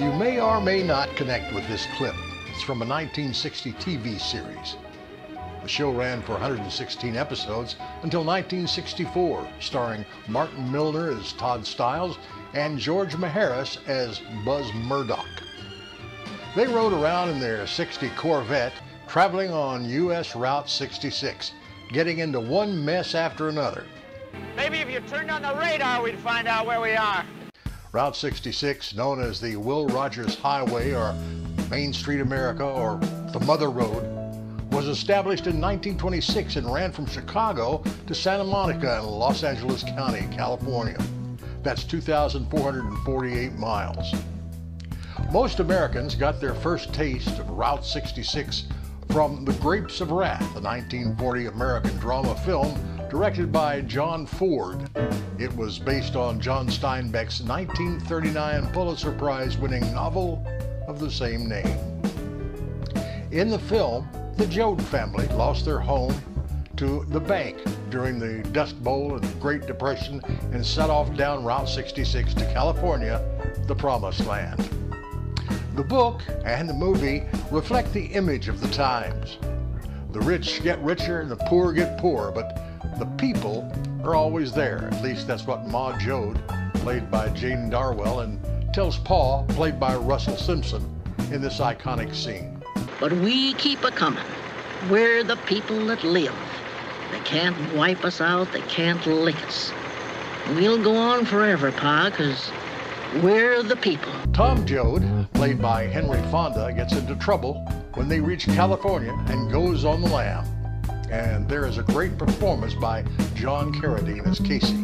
You may or may not connect with this clip. It's from a 1960 TV series. The show ran for 116 episodes until 1964, starring Martin Milner as Todd Stiles and George Maharis as Buzz Murdoch. They rode around in their '60 Corvette, traveling on U.S. Route 66, getting into one mess after another. Maybe if you turned on the radar, we'd find out where we are. Route 66, known as the Will Rogers Highway or Main Street America or the Mother Road, was established in 1926 and ran from Chicago to Santa Monica in Los Angeles County, California. That's 2,448 miles. Most Americans got their first taste of Route 66 from The Grapes of Wrath, the 1940 American drama film directed by John Ford. It was based on John Steinbeck's 1939 Pulitzer Prize-winning novel of the same name. In the film, the Joad family lost their home to the bank during the Dust Bowl and the Great Depression and set off down Route 66 to California, the Promised Land. The book and the movie reflect the image of the times. The rich get richer and the poor get poorer, but the people are always there. At least that's what Ma Joad, played by Jane Darwell, and tells Pa, played by Russell Simpson, in this iconic scene. But we keep a-comin'. We're the people that live. They can't wipe us out. They can't lick us. We'll go on forever, Pa, 'cause we're the people. Tom Joad, played by Henry Fonda, gets into trouble when they reach California and goes on the lam. And there is a great performance by John Carradine as Casey.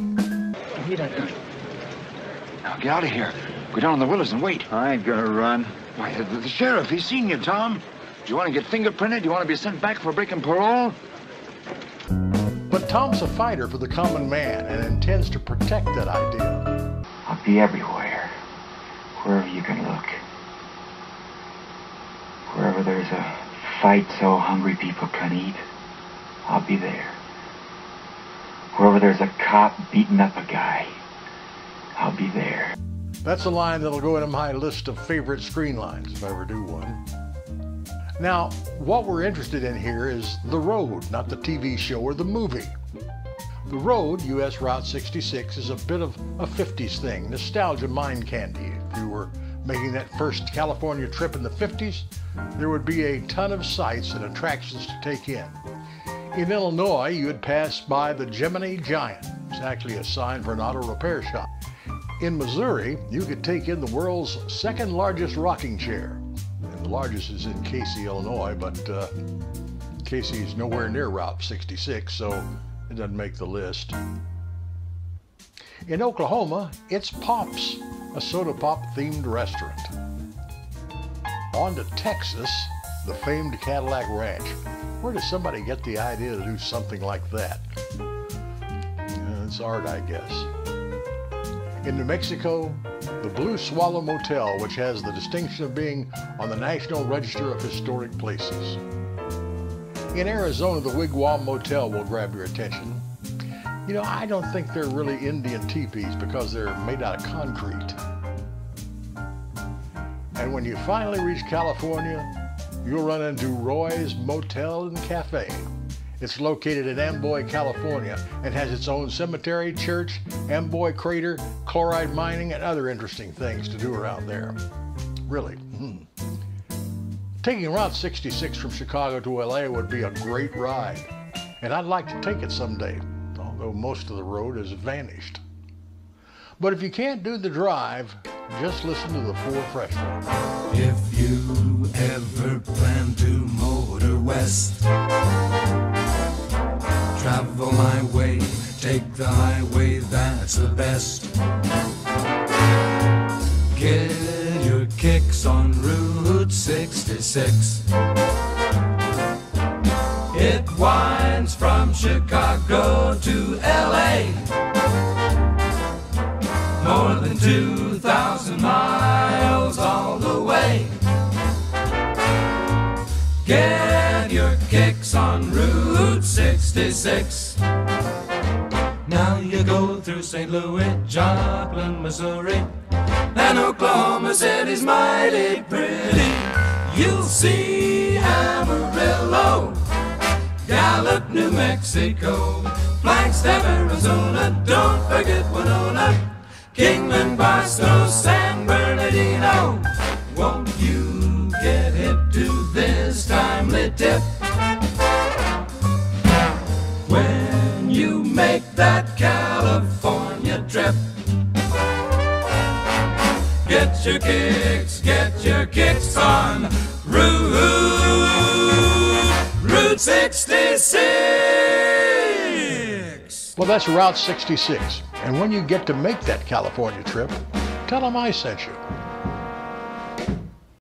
Now get out of here. Go down on the Willows and wait. I ain't gonna run. Why, the sheriff, he's seen you, Tom. Do you want to get fingerprinted? Do you want to be sent back for breaking parole? But Tom's a fighter for the common man and intends to protect that idea. I'll be everywhere. Wherever you can look. Wherever there's a fight so hungry people can eat, I'll be there. Wherever there's a cop beating up a guy, I'll be there. That's a line that'll go into my list of favorite screen lines if I ever do one. Now, what we're interested in here is The Road, not the TV show or the movie. The Road, U.S. Route 66, is a bit of a 50s thing, nostalgia mind candy. If you were making that first California trip in the 50s, there would be a ton of sights and attractions to take in. In Illinois, you would pass by the Gemini Giant. It's actually a sign for an auto repair shop. In Missouri, you could take in the world's second largest rocking chair. And the largest is in Casey, Illinois, but Casey is nowhere near Route 66, so it doesn't make the list. In Oklahoma, it's Pop's, a soda pop themed restaurant. On to Texas, the famed Cadillac Ranch. Where does somebody get the idea to do something like that? It's art, I guess. In New Mexico, the Blue Swallow Motel, which has the distinction of being on the National Register of Historic Places. In Arizona, the Wigwam Motel will grab your attention. You know, I don't think they're really Indian teepees because they're made out of concrete. And when you finally reach California, you'll run into Roy's Motel and Cafe. It's located in Amboy, California, and has its own cemetery, church, Amboy crater, chloride mining, and other interesting things to do around there. Really. Taking Route 66 from Chicago to LA would be a great ride, and I'd like to take it someday, although most of the road has vanished. But if you can't do the drive, just listen to the Four Freshmen. If you ever plan to motor west, travel my way, take the highway, that's the best. Get your kicks on Route 66. It winds from Chicago to LA, more than 2,000 miles all the way. Get your kicks on Route 66. Now you go through St. Louis, Joplin, Missouri, and Oklahoma City's mighty pretty. You'll see Amarillo, Gallup, New Mexico, Flagstaff, Arizona, don't forget Winona, Kingman, Barstow, San Bernardino. Won't you get hip to this timely tip? When you make that California trip, get your kicks on Route 66. Well, that's Route 66. And when you get to make that California trip, tell them I sent you.